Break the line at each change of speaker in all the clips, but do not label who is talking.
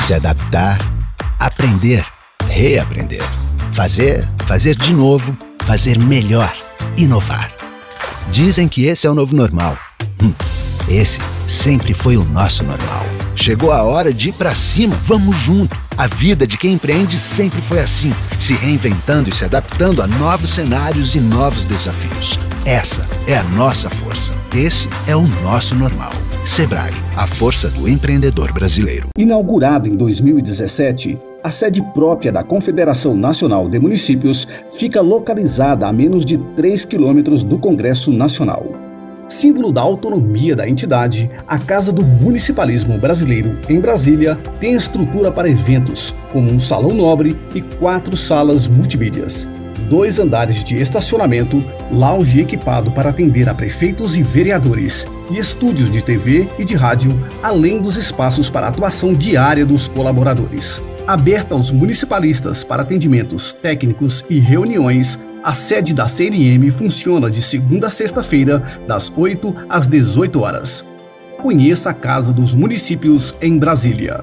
se adaptar, aprender, reaprender, fazer de novo, fazer melhor, inovar. Dizem que esse é o novo normal. Esse sempre foi o nosso normal. Chegou a hora de ir pra cima, vamos junto. A vida de quem empreende sempre foi assim, se reinventando e se adaptando a novos cenários e novos desafios. Essa é a nossa força. Esse é o nosso normal. Sebrae, a força do empreendedor brasileiro.
Inaugurado em 2017, a sede própria da Confederação Nacional de Municípios fica localizada a menos de 3 quilômetros do Congresso Nacional. Símbolo da autonomia da entidade, a Casa do Municipalismo Brasileiro, em Brasília, tem estrutura para eventos, como um salão nobre e 4 salas multimídias, 2 andares de estacionamento, lounge equipado para atender a prefeitos e vereadores, e estúdios de TV e de rádio, além dos espaços para atuação diária dos colaboradores. Aberta aos municipalistas para atendimentos técnicos e reuniões, a sede da CNM funciona de segunda a sexta-feira, das 8 às 18 horas. Conheça a Casa dos Municípios em Brasília.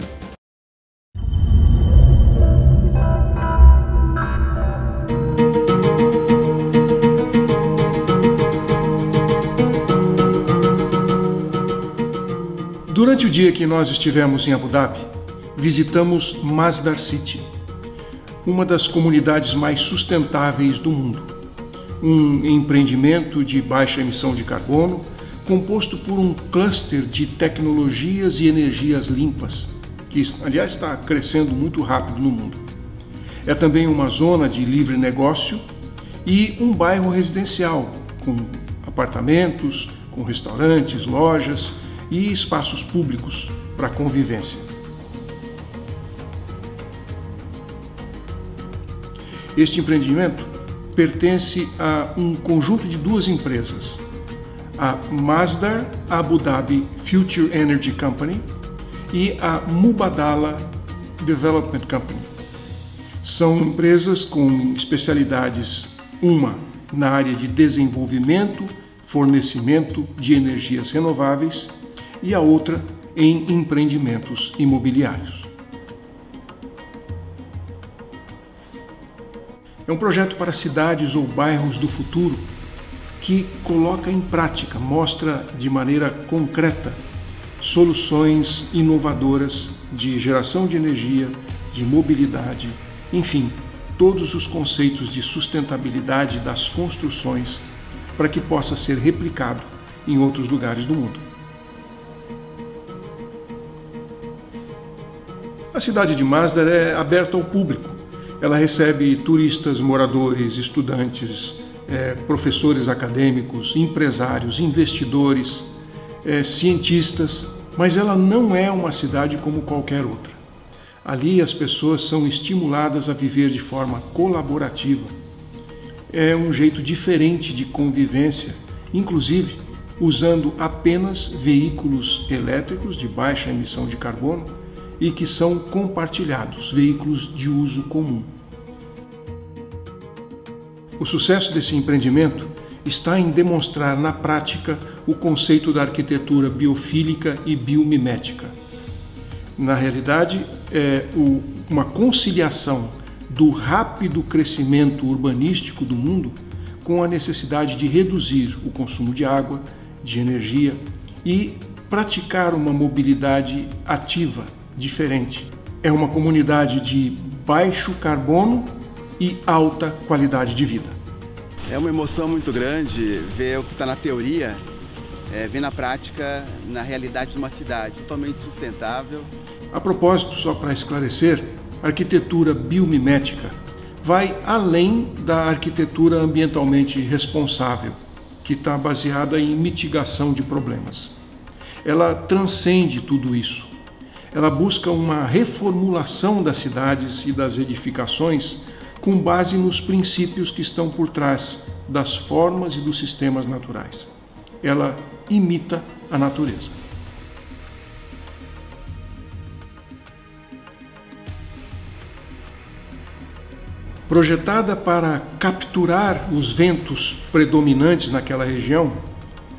Durante o dia que nós estivemos em Abu Dhabi, visitamos Masdar City, uma das comunidades mais sustentáveis do mundo. Um empreendimento de baixa emissão de carbono, composto por um cluster de tecnologias e energias limpas, que, aliás, está crescendo muito rápido no mundo. É também uma zona de livre negócio e um bairro residencial, com apartamentos, com restaurantes, lojas e espaços públicos para convivência. Este empreendimento pertence a um conjunto de 2 empresas, a Masdar Abu Dhabi Future Energy Company e a Mubadala Development Company. São empresas com especialidades, uma na área de desenvolvimento, fornecimento de energias renováveis e a outra em empreendimentos imobiliários. É um projeto para cidades ou bairros do futuro que coloca em prática, mostra de maneira concreta soluções inovadoras de geração de energia, de mobilidade, enfim, todos os conceitos de sustentabilidade das construções para que possa ser replicado em outros lugares do mundo. A cidade de Masdar é aberta ao público. Ela recebe turistas, moradores, estudantes, professores acadêmicos, empresários, investidores, cientistas, mas ela não é uma cidade como qualquer outra. Ali as pessoas são estimuladas a viver de forma colaborativa. É um jeito diferente de convivência, inclusive usando apenas veículos elétricos de baixa emissão de carbono e que são compartilhados, veículos de uso comum. O sucesso desse empreendimento está em demonstrar na prática o conceito da arquitetura biofílica e biomimética. Na realidade, é uma conciliação do rápido crescimento urbanístico do mundo com a necessidade de reduzir o consumo de água, de energia e praticar uma mobilidade ativa, diferente. É uma comunidade de baixo carbono e alta qualidade de vida.
É uma emoção muito grande ver o que está na teoria, ver na prática, na realidade de uma cidade totalmente sustentável.
A propósito, só para esclarecer, a arquitetura biomimética vai além da arquitetura ambientalmente responsável, que está baseada em mitigação de problemas. Ela transcende tudo isso. Ela busca uma reformulação das cidades e das edificações com base nos princípios que estão por trás das formas e dos sistemas naturais. Ela imita a natureza. Projetada para capturar os ventos predominantes naquela região,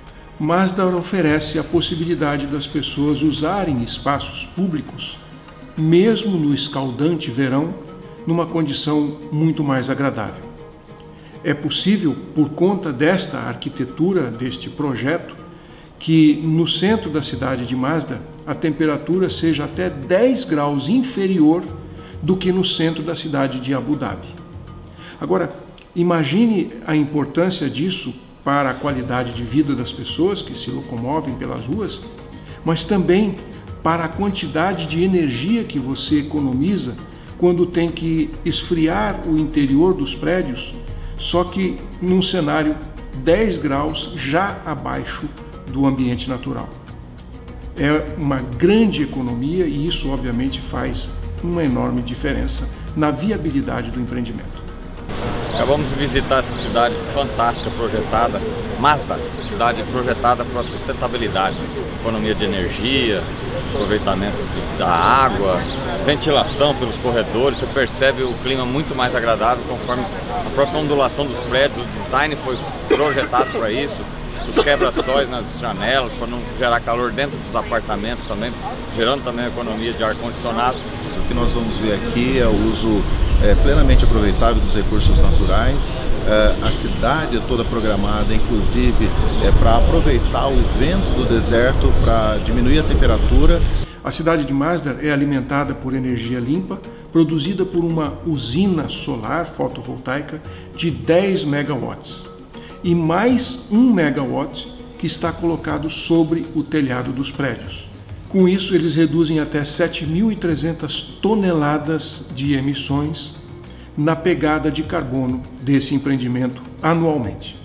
Masdar oferece a possibilidade das pessoas usarem espaços públicos mesmo no escaldante verão, numa condição muito mais agradável. É possível, por conta desta arquitetura, deste projeto, que no centro da cidade de Mazda a temperatura seja até 10 graus inferior do que no centro da cidade de Abu Dhabi. Agora, imagine a importância disso para a qualidade de vida das pessoas que se locomovem pelas ruas, mas também para a quantidade de energia que você economiza quando tem que esfriar o interior dos prédios, só que num cenário 10 graus já abaixo do ambiente natural. É uma grande economia e isso obviamente faz uma enorme diferença na viabilidade do empreendimento.
Acabamos de visitar essa cidade fantástica, projetada, Mazda, cidade projetada para a sustentabilidade, economia de energia, aproveitamento da água, ventilação pelos corredores. Você percebe o clima muito mais agradável conforme a própria ondulação dos prédios, o design foi projetado para isso, os quebra-sóis nas janelas para não gerar calor dentro dos apartamentos também, gerando também a economia de ar-condicionado.
O que nós vamos ver aqui é o uso plenamente aproveitável dos recursos naturais, a cidade toda programada, inclusive para aproveitar o vento do deserto, para diminuir a temperatura.
A cidade de Mazda é alimentada por energia limpa, produzida por uma usina solar fotovoltaica de 10 megawatts e mais 1 megawatt que está colocado sobre o telhado dos prédios. Com isso, eles reduzem até 7.300 toneladas de emissões na pegada de carbono desse empreendimento anualmente.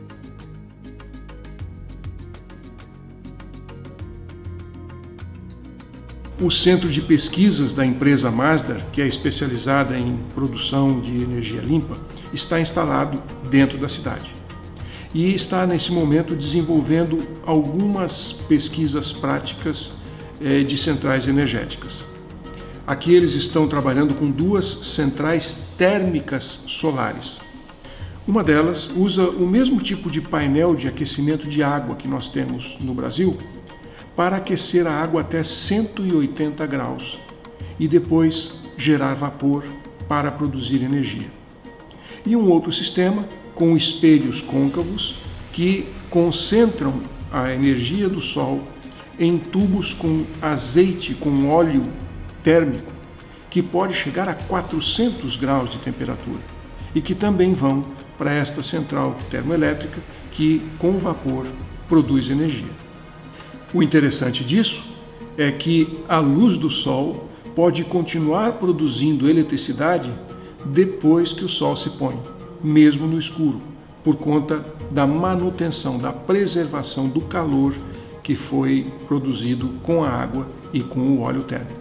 O centro de pesquisas da empresa Mazda, que é especializada em produção de energia limpa, está instalado dentro da cidade e está nesse momento desenvolvendo algumas pesquisas práticas de centrais energéticas. Aqui eles estão trabalhando com 2 centrais térmicas solares. Uma delas usa o mesmo tipo de painel de aquecimento de água que nós temos no Brasil para aquecer a água até 180 graus e depois gerar vapor para produzir energia. E um outro sistema com espelhos côncavos que concentram a energia do sol em tubos com azeite, com óleo térmico, que pode chegar a 400 graus de temperatura e que também vão para esta central termoelétrica que, com vapor, produz energia. O interessante disso é que a luz do sol pode continuar produzindo eletricidade depois que o sol se põe, mesmo no escuro, por conta da manutenção, da preservação do calor que foi produzido com a água e com o óleo térmico.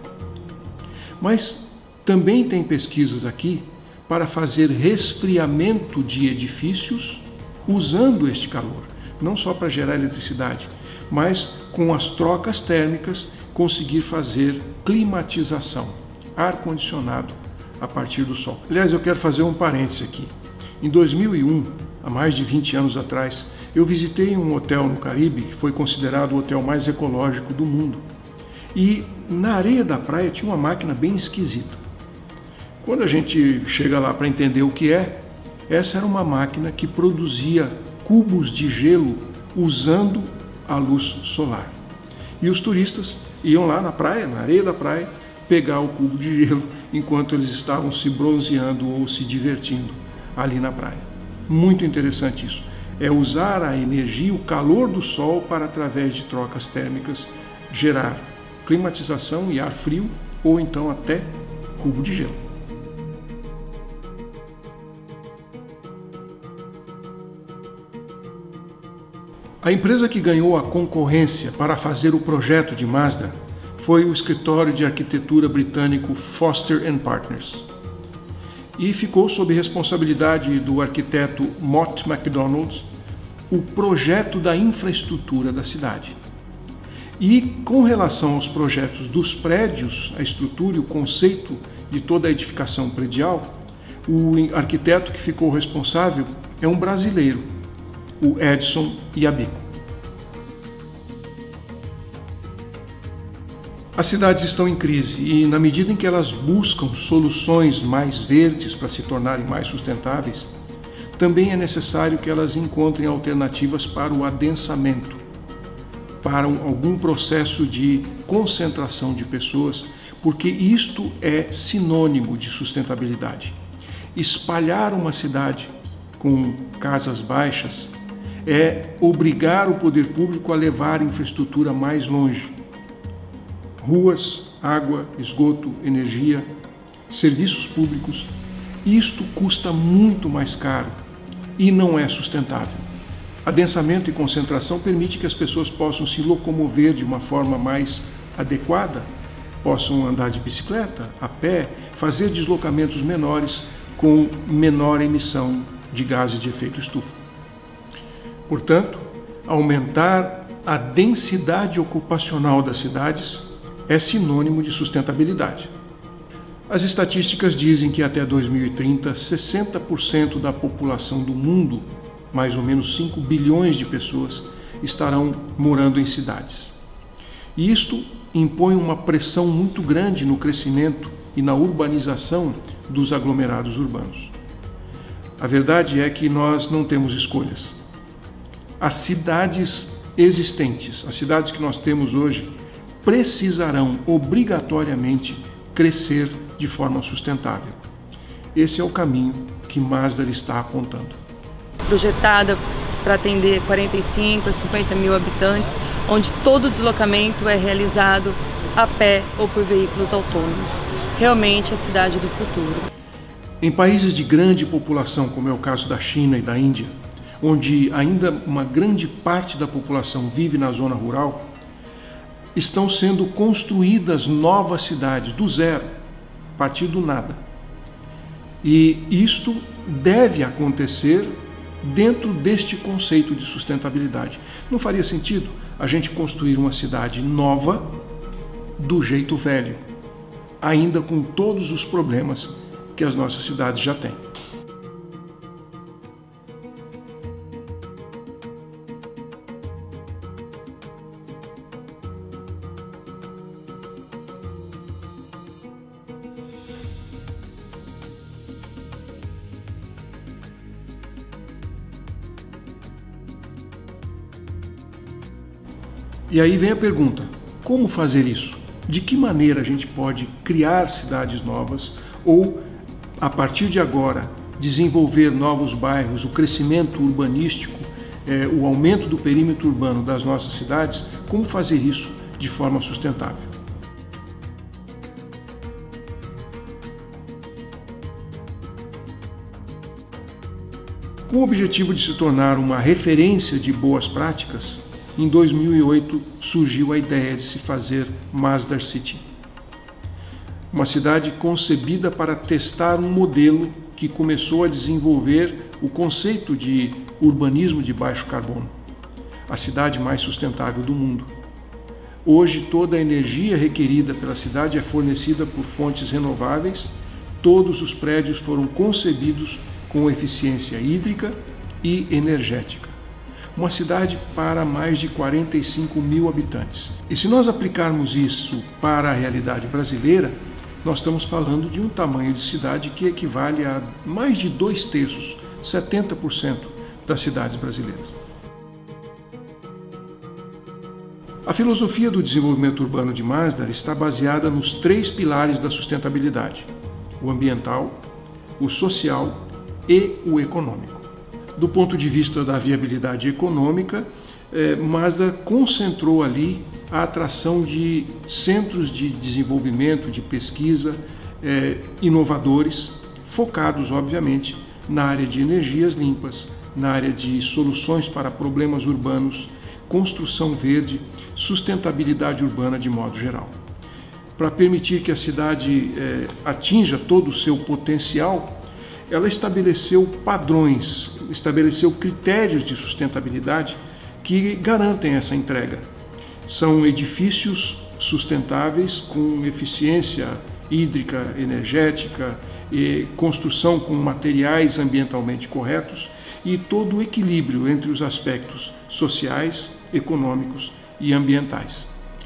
Mas também tem pesquisas aqui para fazer resfriamento de edifícios usando este calor, não só para gerar eletricidade, mas com as trocas térmicas conseguir fazer climatização, ar-condicionado a partir do sol. Aliás, eu quero fazer um parêntese aqui. Em 2001, há mais de 20 anos atrás, eu visitei um hotel no Caribe que foi considerado o hotel mais ecológico do mundo. E na areia da praia tinha uma máquina bem esquisita. Quando a gente chega lá para entender o que é, essa era uma máquina que produzia cubos de gelo usando a luz solar. E os turistas iam lá na praia, na areia da praia, pegar o cubo de gelo enquanto eles estavam se bronzeando ou se divertindo ali na praia. Muito interessante isso. É usar a energia, o calor do sol para, através de trocas térmicas, gerar climatização e ar frio ou então até cubo de gelo. A empresa que ganhou a concorrência para fazer o projeto de Mazda foi o escritório de arquitetura britânico Foster & Partners e ficou sob responsabilidade do arquiteto Mott MacDonald o projeto da infraestrutura da cidade. E com relação aos projetos dos prédios, a estrutura e o conceito de toda a edificação predial, o arquiteto que ficou responsável é um brasileiro, o Edson Iabico. As cidades estão em crise e, na medida em que elas buscam soluções mais verdes para se tornarem mais sustentáveis, também é necessário que elas encontrem alternativas para o adensamento, para algum processo de concentração de pessoas, porque isto é sinônimo de sustentabilidade. Espalhar uma cidade com casas baixas é obrigar o poder público a levar a infraestrutura mais longe. Ruas, água, esgoto, energia, serviços públicos, isto custa muito mais caro e não é sustentável. Adensamento e concentração permite que as pessoas possam se locomover de uma forma mais adequada, possam andar de bicicleta, a pé, fazer deslocamentos menores com menor emissão de gases de efeito estufa. Portanto, aumentar a densidade ocupacional das cidades é sinônimo de sustentabilidade. As estatísticas dizem que até 2030, 60% da população do mundo, mais ou menos 5 bilhões de pessoas, estarão morando em cidades. E isto impõe uma pressão muito grande no crescimento e na urbanização dos aglomerados urbanos. A verdade é que nós não temos escolhas. As cidades existentes, as cidades que nós temos hoje, precisarão obrigatoriamente crescer de forma sustentável. Esse é o caminho que Masdar está apontando.
Projetada para atender 45 a 50 mil habitantes, onde todo o deslocamento é realizado a pé ou por veículos autônomos. Realmente a cidade do futuro.
Em países de grande população, como é o caso da China e da Índia, onde ainda uma grande parte da população vive na zona rural, estão sendo construídas novas cidades do zero, a partir do nada. E isto deve acontecer dentro deste conceito de sustentabilidade. Não faria sentido a gente construir uma cidade nova do jeito velho, ainda com todos os problemas que as nossas cidades já têm. E aí vem a pergunta, como fazer isso? De que maneira a gente pode criar cidades novas ou, a partir de agora, desenvolver novos bairros, o crescimento urbanístico, o aumento do perímetro urbano das nossas cidades, como fazer isso de forma sustentável? Com o objetivo de se tornar uma referência de boas práticas, em 2008 surgiu a ideia de se fazer Masdar City, uma cidade concebida para testar um modelo que começou a desenvolver o conceito de urbanismo de baixo carbono, a cidade mais sustentável do mundo. Hoje toda a energia requerida pela cidade é fornecida por fontes renováveis, todos os prédios foram concebidos com eficiência hídrica e energética. Uma cidade para mais de 45 mil habitantes. E se nós aplicarmos isso para a realidade brasileira, nós estamos falando de um tamanho de cidade que equivale a mais de 2/3, 70% das cidades brasileiras. A filosofia do desenvolvimento urbano de Masdar está baseada nos 3 pilares da sustentabilidade: o ambiental, o social e o econômico. Do ponto de vista da viabilidade econômica, Masdar concentrou ali a atração de centros de desenvolvimento, de pesquisa, inovadores, focados, obviamente, na área de energias limpas, na área de soluções para problemas urbanos, construção verde, sustentabilidade urbana de modo geral. Para permitir que a cidade atinja todo o seu potencial, ela estabeleceu padrões, estabeleceu critérios de sustentabilidade que garantem essa entrega. São edifícios sustentáveis com eficiência hídrica, energética e construção com materiais ambientalmente corretos e todo o equilíbrio entre os aspectos sociais, econômicos e ambientais.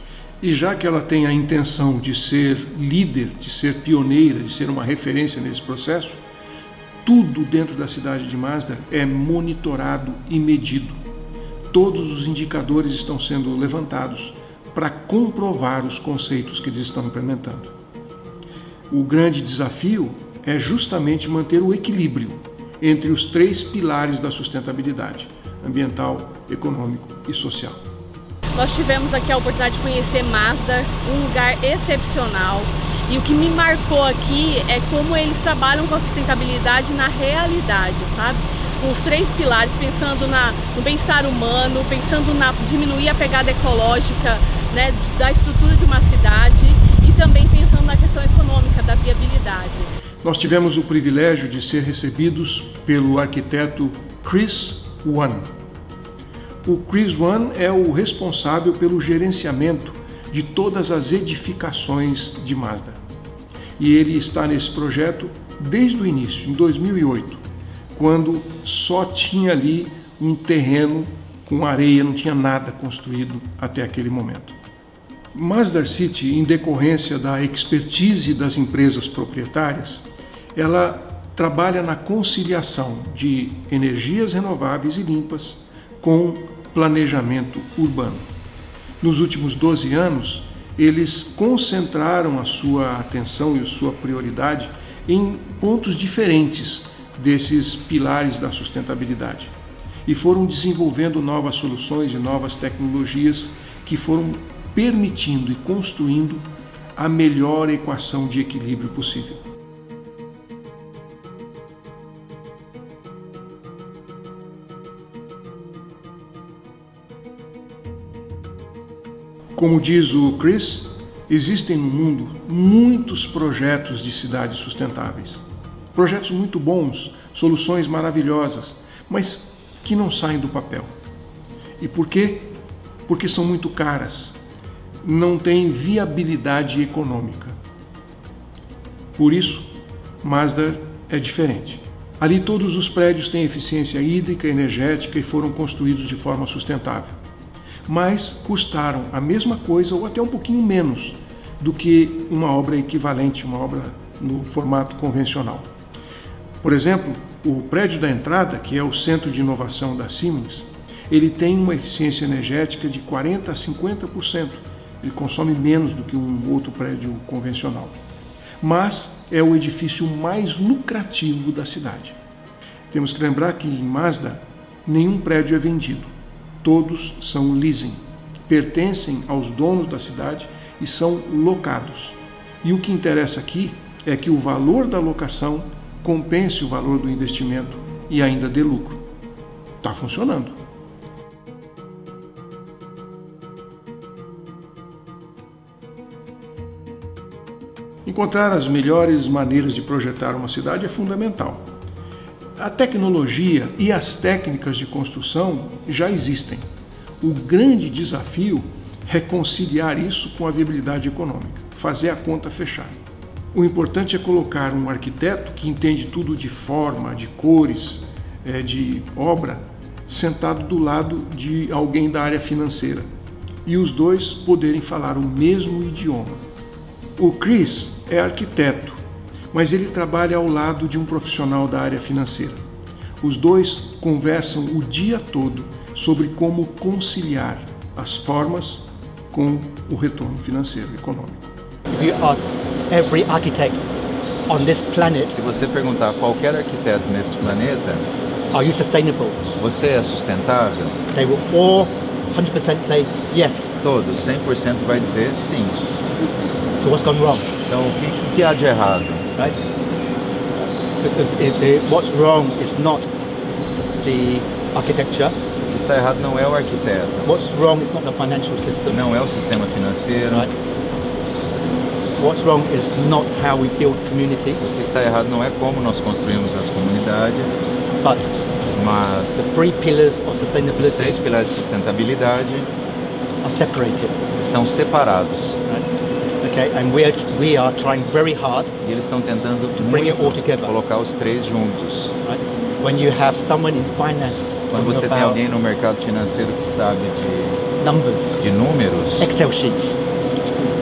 E já que ela tem a intenção de ser líder, de ser pioneira, de ser uma referência nesse processo, tudo dentro da cidade de Mazda é monitorado e medido. Todos os indicadores estão sendo levantados para comprovar os conceitos que eles estão implementando. O grande desafio é justamente manter o equilíbrio entre os 3 pilares da sustentabilidade: ambiental, econômico e social.
Nós tivemos aqui a oportunidade de conhecer Mazda, um lugar excepcional. E o que me marcou aqui é como eles trabalham com a sustentabilidade na realidade, sabe? Com os 3 pilares, pensando no bem-estar humano, pensando na diminuir a pegada ecológica, né, da estrutura de uma cidade e também pensando na questão econômica, da viabilidade.
Nós tivemos o privilégio de ser recebidos pelo arquiteto Chris Wan. O Chris Wan é o responsável pelo gerenciamento de todas as edificações de Mazda. E ele está nesse projeto desde o início, em 2008, quando só tinha ali um terreno com areia, não tinha nada construído até aquele momento. Masdar City, em decorrência da expertise das empresas proprietárias, ela trabalha na conciliação de energias renováveis e limpas com planejamento urbano. Nos últimos 12 anos, eles concentraram a sua atenção e a sua prioridade em pontos diferentes desses pilares da sustentabilidade e foram desenvolvendo novas soluções e novas tecnologias que foram permitindo e construindo a melhor equação de equilíbrio possível. Como diz o Chris, existem no mundo muitos projetos de cidades sustentáveis. Projetos muito bons, soluções maravilhosas, mas que não saem do papel. E por quê? Porque são muito caras, não têm viabilidade econômica. Por isso, Mazda é diferente. Ali todos os prédios têm eficiência hídrica e energética e foram construídos de forma sustentável. Mas custaram a mesma coisa ou até um pouquinho menos do que uma obra equivalente, uma obra no formato convencional. Por exemplo, o prédio da entrada, que é o centro de inovação da Siemens, ele tem uma eficiência energética de 40% a 50%. Ele consome menos do que um outro prédio convencional. Mas é o edifício mais lucrativo da cidade. Temos que lembrar que em Mazda nenhum prédio é vendido. Todos são leasing, pertencem aos donos da cidade e são locados. E o que interessa aqui é que o valor da locação compense o valor do investimento e ainda dê lucro. Está funcionando. Encontrar as melhores maneiras de projetar uma cidade é fundamental. A tecnologia e as técnicas de construção já existem. O grande desafio é conciliar isso com a viabilidade econômica, fazer a conta fechar. O importante é colocar um arquiteto que entende tudo de forma, de cores, de obra, sentado do lado de alguém da área financeira e os dois poderem falar o mesmo idioma. O Chris é arquiteto, mas ele trabalha ao lado de um profissional da área financeira. Os dois conversam o dia todo sobre como conciliar as formas com o retorno financeiro e econômico.
If you ask every architect on this planet,
se você perguntar a qualquer arquiteto neste planeta,
are you sustainable?
Você é sustentável?
They will all 100% say yes.
Todos, 100% vai dizer sim.
So what's gone wrong?
Então, o que há de errado?
Right? What's wrong is not the architecture.
O que está errado não é o arquiteto.
What's wrong is not the financial system.
Não é o sistema financeiro.
Right? What's wrong is not how we build communities.
O que está errado não é como nós construímos as comunidades. Mas
the 3 pillars of sustainability,
os 3 pilares de sustentabilidade
are separated.
Estão separados.
Right? Okay, and we are trying very hard.
E eles estão tentando
to bring it all together.
Colocar os 3 juntos.
Right? When you have someone in finance,
quando você tem alguém no mercado financeiro que sabe de
numbers,
de números,
Excel sheets,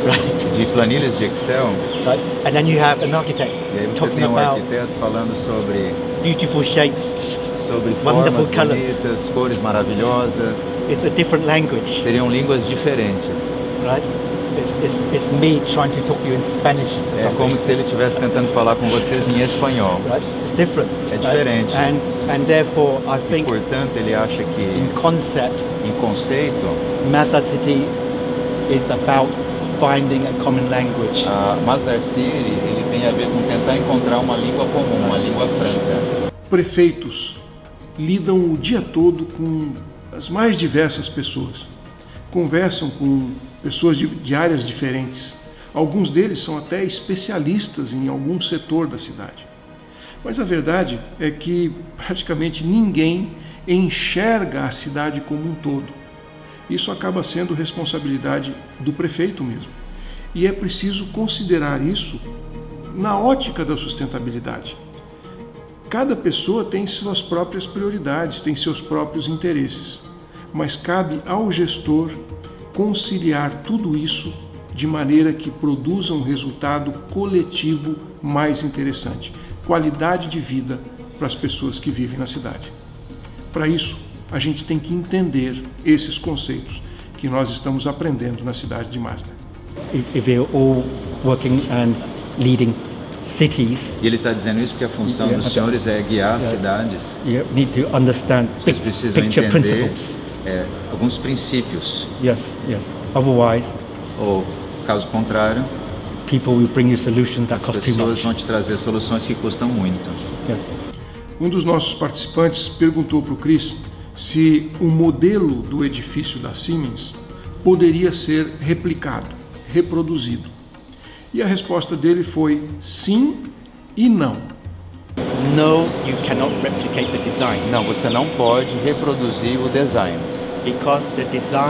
right?
De planilhas de Excel.
Right? And then you have an architect
E aí você
talking
tem
about
arquiteto falando sobre
beautiful shapes,
formas
wonderful colors.
bonitas, cores maravilhosas.
It's a different language,
Seriam línguas diferentes.
right? It's me trying to talk to you in Spanish or
É
something.
como se ele estivesse tentando falar com vocês em espanhol.
Right? It's different.
É diferente.
Right? And therefore, I think
Portanto, ele acha que,
in concept,
em conceito,
Mazda City is about finding a common language.
a Mazda City ele tem a ver com tentar encontrar uma língua comum, uma língua franca.
Prefeitos lidam o dia todo com as mais diversas pessoas. Conversam com pessoas de áreas diferentes. Alguns deles são até especialistas em algum setor da cidade. Mas a verdade é que praticamente ninguém enxerga a cidade como um todo. Isso acaba sendo responsabilidade do prefeito mesmo. E é preciso considerar isso na ótica da sustentabilidade. Cada pessoa tem suas próprias prioridades, tem seus próprios interesses, mas cabe ao gestor conciliar tudo isso de maneira que produza um resultado coletivo mais interessante, qualidade de vida para as pessoas que vivem na cidade. Para isso, a gente tem que entender esses conceitos que nós estamos aprendendo na cidade de Mazda.
If we're all working and leading cities,
E ele está dizendo isso porque a função dos senhores é guiar cidades.
you need to understand
Vocês
big
precisam
picture
entender
principles.
alguns princípios.
Yes. Otherwise,
Ou, caso contrário,
people will bring you solutions that
as
cost too
pessoas
much.
vão te trazer soluções que custam muito.
Yes.
Um dos nossos participantes perguntou para o Chris se o modelo do edifício da Siemens poderia ser replicado, reproduzido. E a resposta dele foi sim e não.
No, you cannot replicate the design.
Não, você não pode reproduzir o design.
Because the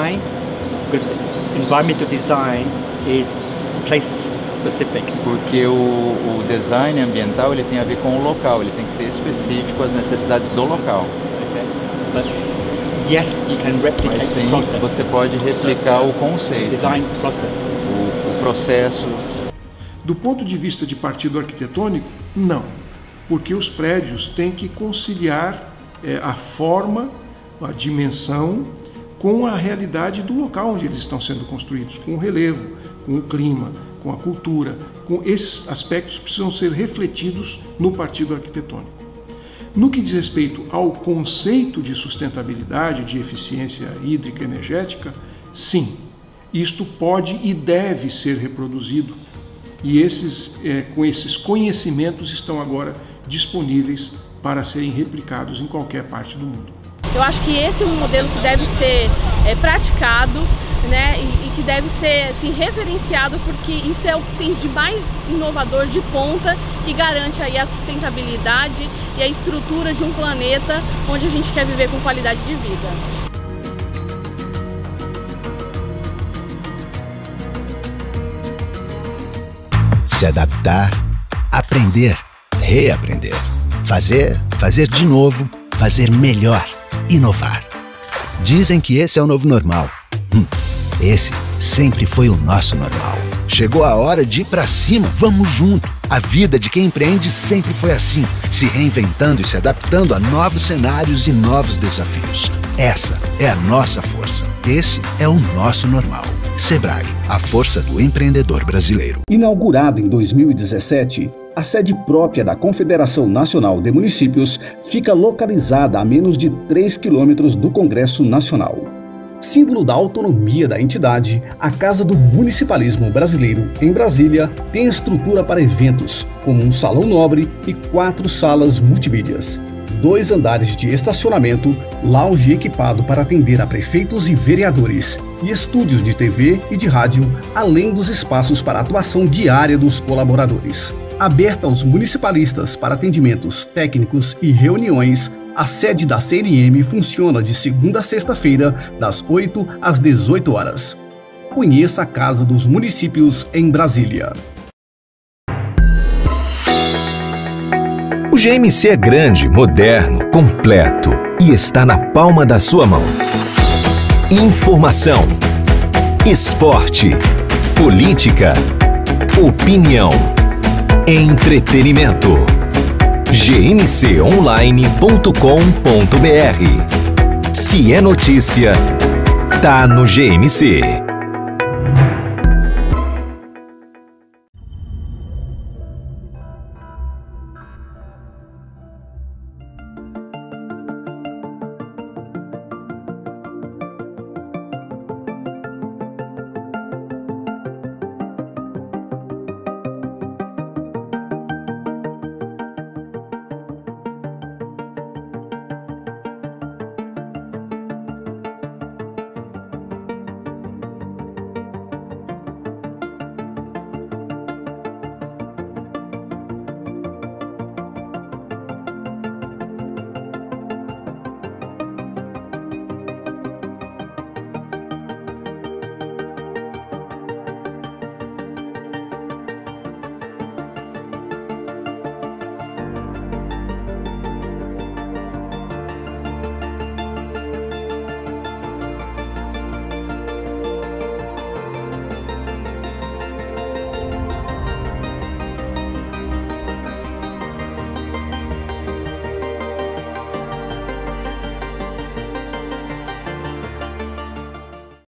environmental design is place specific.
Porque o design ambiental ele tem a ver com o local, ele tem que ser específico às necessidades do local.
Okay. But yes, you can replicate
Mas sim,
the process.
você pode replicar o conceito,
Design process.
o processo.
Do ponto de vista de partido arquitetônico, não, porque os prédios têm que conciliar a forma, a dimensão, com a realidade do local onde eles estão sendo construídos, com o relevo, com o clima, com a cultura, com esses aspectos precisam ser refletidos no partido arquitetônico. No que diz respeito ao conceito de sustentabilidade, de eficiência hídrica e energética, sim, isto pode e deve ser reproduzido. E com esses conhecimentos estão agora disponíveis para serem replicados em qualquer parte do mundo.
Eu acho que esse é um modelo que deve ser praticado, né, e que deve ser assim, referenciado, porque isso é o que tem de mais inovador, de ponta, que garante aí a sustentabilidade e a estrutura de um planeta onde a gente quer viver com qualidade de vida.
Se adaptar, aprender, reaprender. Fazer de novo, fazer melhor, inovar. Dizem que esse é o novo normal. Esse sempre foi o nosso normal. Chegou a hora de ir pra cima, vamos junto. A vida de quem empreende sempre foi assim, se reinventando e se adaptando a novos cenários e novos desafios. Essa é a nossa força. Esse é o nosso normal. Sebrae, a força do empreendedor brasileiro.
Inaugurada em 2017, a sede própria da Confederação Nacional de Municípios fica localizada a menos de 3 quilômetros do Congresso Nacional. Símbolo da autonomia da entidade, a Casa do Municipalismo Brasileiro, em Brasília, tem estrutura para eventos, como um salão nobre e 4 salas multimídias, 2 andares de estacionamento, lounge equipado para atender a prefeitos e vereadores, e estúdios de TV e de rádio, além dos espaços para atuação diária dos colaboradores. Aberta aos municipalistas para atendimentos técnicos e reuniões, a sede da CNM funciona de segunda a sexta-feira, das 8 às 18 horas. Conheça a Casa dos Municípios em Brasília.
O GMC é grande, moderno, completo e está na palma da sua mão. Informação, esporte, política, opinião, entretenimento. gmconline.com.br. Se é notícia, tá no GMC.